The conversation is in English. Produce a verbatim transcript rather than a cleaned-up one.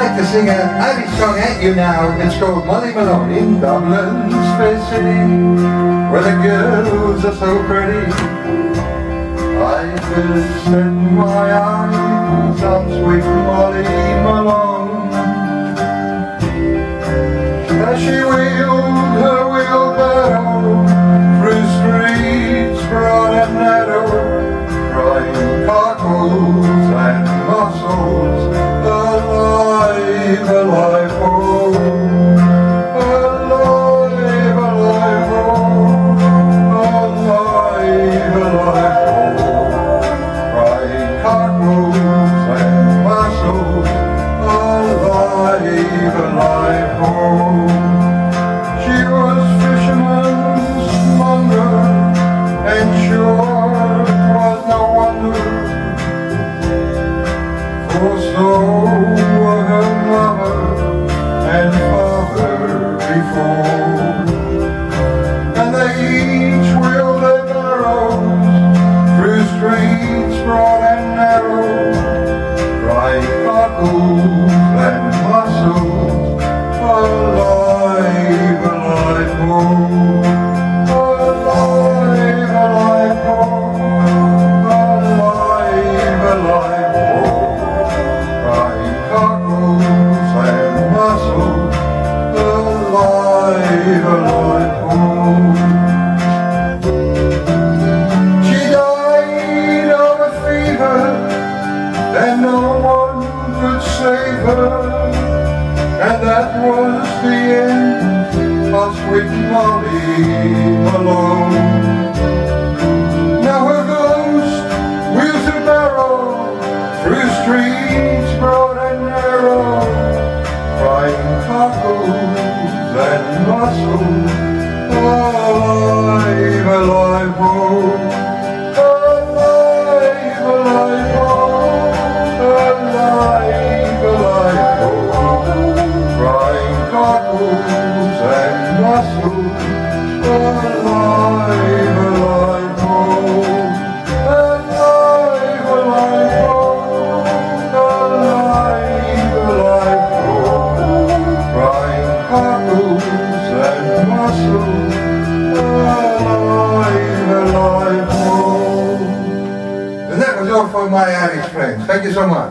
like to sing an Irish song at you now. It's called Molly Malone. In Dublin's fair city, where the girls are so pretty, I just set my eyes on sweet Molly Malone. As she wheeled her wheelbarrow through streets broad and narrow, crying cockles and mussels, alive, alive, oh, alive, alive, oh, alive, alive, oh, crying cockles and mussels, alive, alive, oh. She was fisherman's monger, and sure it was no wonder, for so were her mother and father before, and they each wheeled their barrows through streets broad and narrow, crying cockles and mussels, alive, alive, oh, alive, alive, oh, alive, alive, oh, crying cockles and mussels, alive, alive, oh. She died of a fever, and no one could save her, and that was the end of sweet Molly Malone. Now her ghost wheels her barrow through streets broad and narrow, crying cockles and mussels, alive, alive, oh, alive, alive, oh, alive, alive, oh, crying cockles and mussels, alive, alive, oh, alive, alive, oh, alive, alive, oh, crying cockles and mussels, alive, alive, oh. And that was all for my Irish friends. Thank you so much.